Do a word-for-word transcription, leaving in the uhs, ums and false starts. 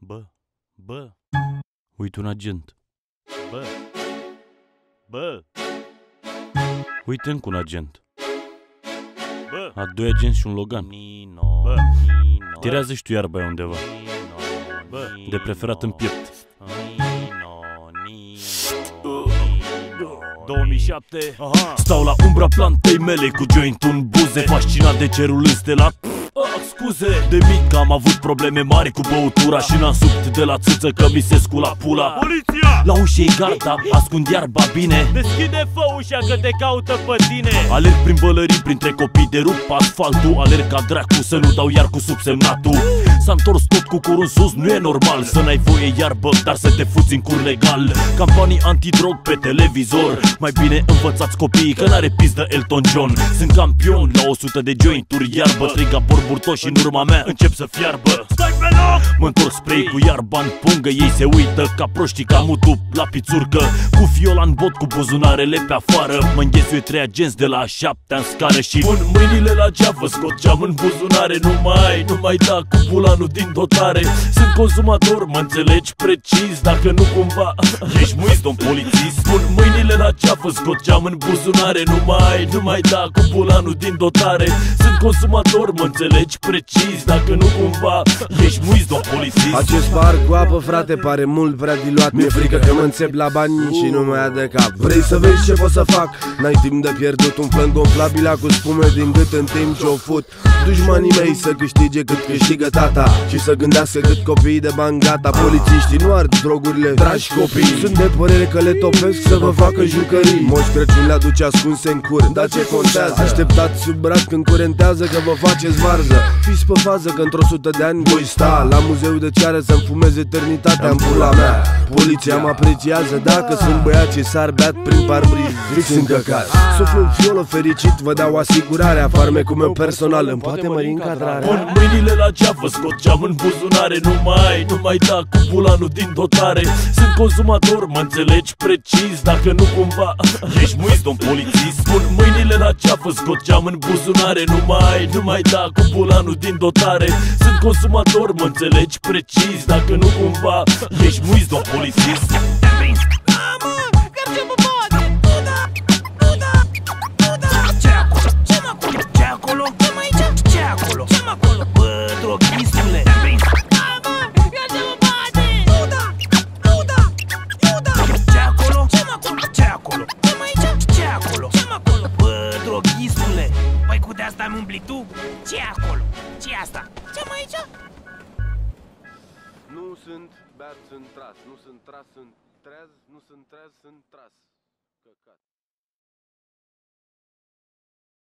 Bă, bă, uite un agent. Bă, bă, uite încă un agent. Bă, a doi agenți și un Logan. Bă, tirează și tu iarba aia undeva. Bă, de preferat în piept. două mii șapte. Aha. Stau la umbra plantei mele cu joint în buze, fascinat de cerul înstelat. Oh, scuze, de mic am avut probleme mari cu băutura și n-am subt de la țâță că mi se scula pula. Poliția! La ușă e garda, ascund iarba bine. Deschide, fă ușa că te caută pe tine. Alerg prin bălării, printre copii de rup asfaltul. Alerg ca dracu să nu dau iar cu subsemnatul. S-a întors tot cu curul în sus, nu e normal să n-ai voie iarbă, dar să te fuți în cur legal. Campanii antidrog pe televizor, mai bine învățați copiii că n-are pizdă Elton John. Sunt campion la o sută de jointuri iarbă, trei gabor burtoși în urma mea încep să fiarbă. Stai pe loc! Mă întorc spray cu iarba în pungă, ei se uită ca proștii ca mutu la pițurcă. Cu fiola în bot, cu buzunarele pe afară, mă înghesuie trei agenți de la a șaptea în scară și pun mâinile la geavă, scot geam în buzunare. Nu mai, nu mai da cu bulanul din dotare. Sunt consumator, mă înțelegi precis, dacă nu cumva ești muis, domn polițist. Pun mâinile la geavă, scot geam în buzunare. Nu mai, nu mai da cu bulanul din dotare. Sunt consumator, mă înțelegi precis, dacă nu cumva ești muis, domn polițist. Acest par cu apă, frate, pare mult prea diluat. Mi-e frică că mă înțep la bani și nu mai ia de cap. Vrei să vezi ce pot să fac? N-ai timp de pierdut, un flân gonflabil cu spume din gât în timp ce o fut. Dușmanii mei să câștige cât câștigă tata și să gândească cât copiii de bani gata. Polițiștii nu ard drogurile, dragi copii. Sunt de părere că le topesc să vă facă jucării. Moș Crăciun le aduce ascunse în cur, dar ce contează? Așteptați sub braț când curentează că vă faceți varză. Fiți pe fază că într-o sută de ani voi sta la muzeu de ceară să-mi fumez eternitatea în pula mea. Poliția mă apreciază dacă sunt băiați ce s-ar beat prin parbriz. Fiți încăcați. Suflu în fiolă fericit, vă dau asigurarea. Farmecul meu personal îmi poate mări încadrarea. Pun mâinile la geavă, scot geam în buzunare. Nu mai, nu mai da cu bulanul din dotare. Sunt consumator, mă înțelegi precis, dacă nu cumva ești muis, domn polițist. Pun mâinile la geavă, scot geam în buzunare. Nu mai, nu mai da cu bulanul din dotare. Sunt consumator, mă înțelegi precis, dacă nu cumva ești muis, domn polițist. Păi cu de-asta mi umbli tu? Ce-i acolo? Ce-i asta? Ce-am aici? Nu sunt beat, sunt tras. Nu sunt tras, sunt treaz. Nu sunt treaz, sunt tras. Căcat.